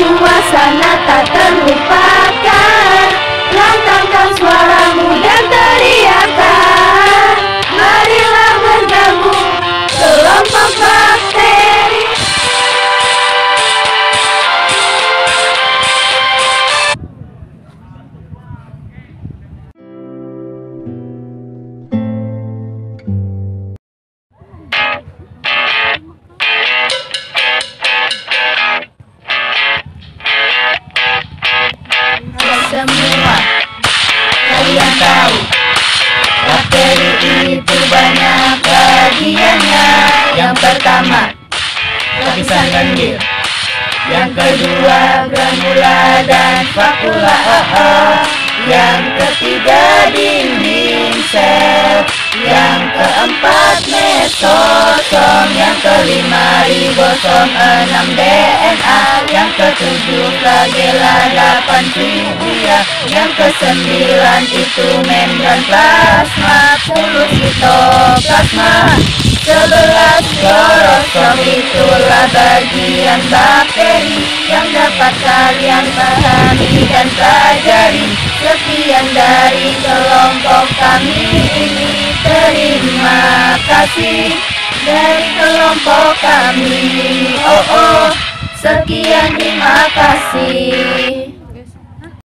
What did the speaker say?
suasana tak terlupakan. Lantangkan suaramu dan teriakan. Marilah bergabung kelompok bakteri. Semua kalian tahu, bakteri itu banyak bagiannya. Yang pertama, lapisan lendir. Yang kedua, granula dan vakula. Yang ketiga, dinding sel. Yang keempat, mesosom. Yang kelima, ribosom. 6 DNA. Yang ketujuh, flagella. 8 fibria. Yang kesembilan itu membran plasma. 10 sitoplasma. 11 klorosom. Itulah bagian bakteri yang dapat kalian pahami dan pelajari. Sekian dari kelompok kami ini. Terima kasih dari kelompok kami. Sekian, terima kasih.